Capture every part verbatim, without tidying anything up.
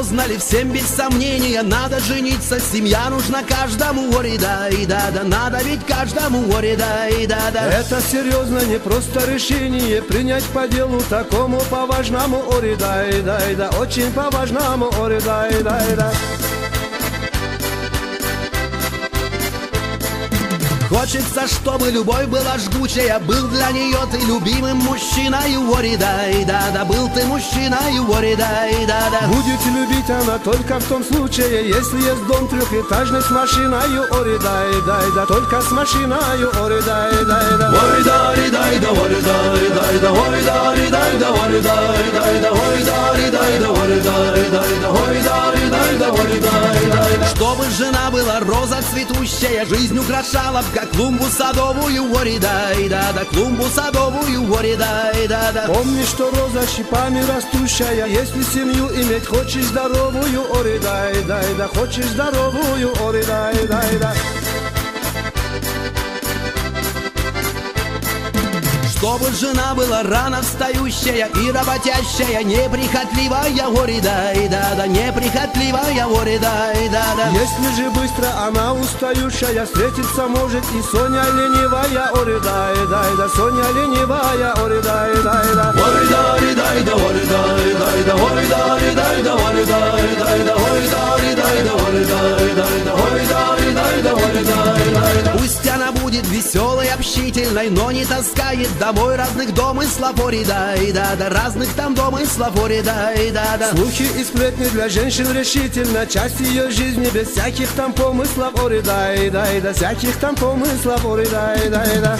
узнали всем без сомнения. Надо жениться, семья нужна каждому, ори да и да да. Надо ведь каждому, ори да и да да. Это серьезно, не просто решение принять по делу такому по-важному, ори да и да и да. Очень по-важному, ори да и да и да. Хочется, чтобы любовь была жгучая, был для нее ты любимым мужчиной, ори да и да да. Был ты мужчиной, ори да и да да. Будет любить она только в том случае, если есть дом трехэтажный с машиною, ори да и да и да. Только с машиною, ори да и да и да. Ори да и да и да, ори да и да и да, ори да и да и да, ори да и да и да, ори да и да и да, ори да и да и да, ори да и да и да, ори да и да и да. Чтобы жена была роза цветущая, жизнь украшала как клумбу садовую, ори да и да да. Клумбу садовую, ори да и да да. Помни, что роза шипами растущая, если семью иметь хочешь здоровую, ори да и да и да. Хочешь здоровую, ори да и да и да. Чтобы жена была рано встающая и работящая, неприхотливая, ори да и да да. Неприхотливая, ори да и да да. Если же быстро она устающая, встретиться может и Соня ленивая, ори да и да и да. Соня ленивая, ори да и да и да. Ори да и да и да, ори да и да и да, ори да и да и да, ори да и да и да, ори да и да и да, ори да и да и да, ори да и да и да, ори да и да и да. Пусть она будет веселой, общительной, но не таскает домой разных домыслов, ори да и да да. Разных там домыслов, ори да и да да. Слухи и сплетни для женщин решительно часть ее жизни, без всяких там помыслов, ори да и да и да. Всяких там помыслов, ори да и да и да.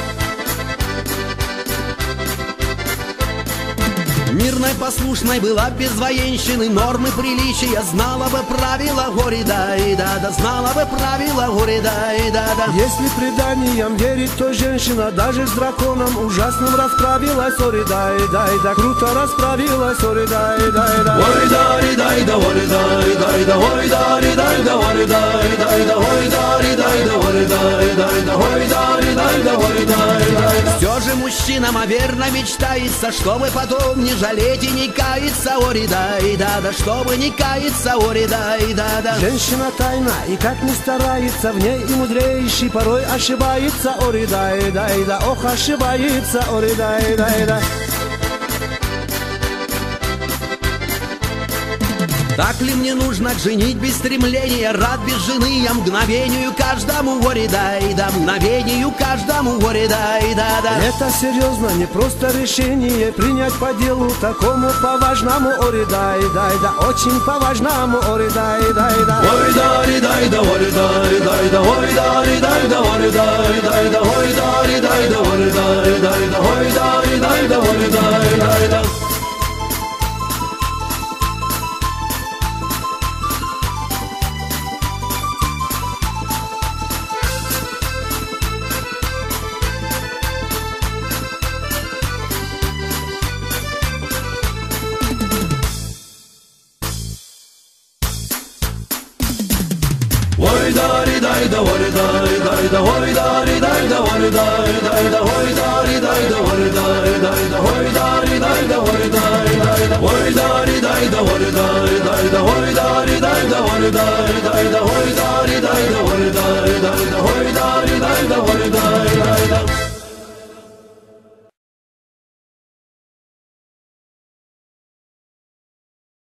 Мирной, послушной была без военщины, нормы приличия знала бы правила, ори да и да да. Знала бы правила, ори да и да да. Если преданиям верить, то женщина даже с драконом ужасным расправилась, ори да и да и да. Круто расправилась, ори да и да и да. Ори да и да и да, ори да и да и да, ори да и да и да, ори да и да и да, ори да и да и да, ори да и да и да, ори да и да и да, ори да и да и да. Все же мужчинам, а верно мечтается, чтобы потом не жалеть и не каяться, ори да и да да. Чтобы не каяться, ори да и да да. Женщина тайна и как ни старается, в ней и мудрейший порой ошибается, ори да и да и да. Ох, ошибается, ори да и да и да. Так ли мне нужно женить без стремления, рад без жены я мгновению каждому, ори да и да. Мгновению каждому, ори да и да да. Это серьезно, не просто решение принять по делу такому по-важному, ори да и да и да. Очень по-важному, ори да и да и да. Ори да и да и да, ори да и да и да, ори да и да и да, ори да и да и да, ори да и да и да, ори да и да и да, ори да и да и да, ори да и да и да. Ori da ri da da, ori da ri da da, ori da ri da da, ori da ri da da, ori da ri da da, ori da ri da da, ori da ri da da, ori da ri da da, ori da ri da da, ori da ri da da, ori da ri da da, ori da ri da da, ori da ri da da, ori